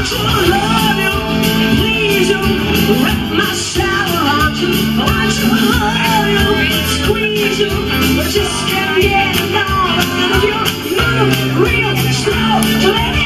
to love you, please you, wrap myself around you. I want to love you, squeeze you, but just can't get enough of you. You real slow,